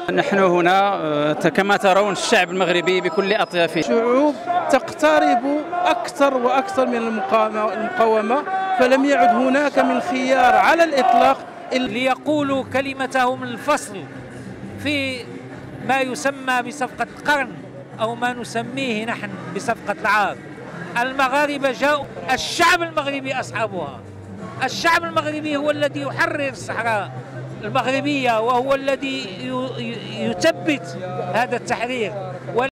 نحن هنا كما ترون الشعب المغربي بكل أطيافه. الشعوب تقترب أكثر وأكثر من المقاومة، فلم يعد هناك من خيار على الإطلاق ليقولوا كلمتهم الفصل في ما يسمى بصفقة القرن أو ما نسميه نحن بصفقة العار. المغاربة جاءوا، الشعب المغربي أصحابها. الشعب المغربي هو الذي يحرر الصحراء المغربية، وهو الذي يثبت هذا التحرير.